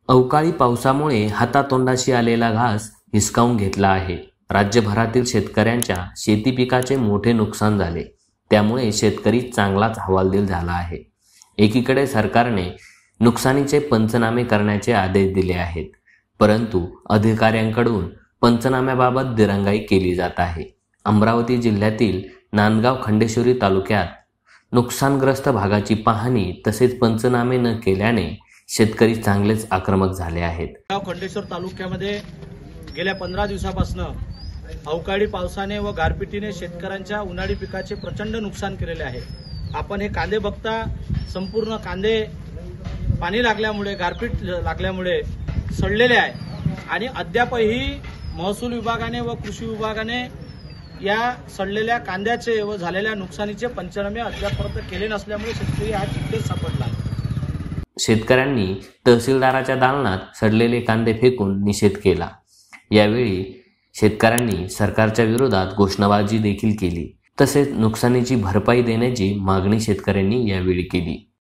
अवकाळी पावसामुळे हातातोंडाशी आलेला घास हिसकावून घेतला आहे. राज्यभरातील शेतकऱ्यांच्या शेती पिकाचे मोठे नुकसान झाले. त्यामुळे शेतकरी चांगलाच हवालदिल झाला आहे. एकीकडे सरकारने नुकसानीचे पंचनामे करण्याचे आदेश दिले आहेत, परंतु अधिकाऱ्यांकडून पंचनाम्याबाबत दिरंगाई केली जात आहे. अमरावती जिल्ह्यातील नांदगाव खंडेश्वरी तालुक्यात नुकसानग्रस्त भागाची पाहणी तसेच पंचनामे न केल्याने शेतकरी चांगलेच आक्रमक झाले आहेत. खंडेश्वर तालुक्यामध्ये गेल्या 15 दिवसापासून अवकाळी पावसाने व गारपिटीने शेतकऱ्यांच्या उन्हाळी पिकाचे प्रचंड नुकसान केलेले आहे. आपण हे कांदे बघता, संपूर्ण कांदे पाणी लागल्यामुळे, गारपीट लागल्यामुळे सडलेले आहे आणि अद्यापही महसूल विभागाने व कृषी विभागाने या सडलेल्या कांद्याचे व झालेल्या नुकसानीचे पंचनामे अद्यापर्यंत केले नसल्यामुळे शेतकरी हा चिंतेत सापडला आहे. शेतकऱ्यांनी तहसीलदाराच्या दालनात सडलेले कांदे फेकून निषेध केला. यावेळी शेतकऱ्यांनी सरकारच्या विरोधात घोषणाबाजी देखील केली. तसेच नुकसानीची भरपाई देण्याची मागणी शेतकऱ्यांनी यावेळी केली.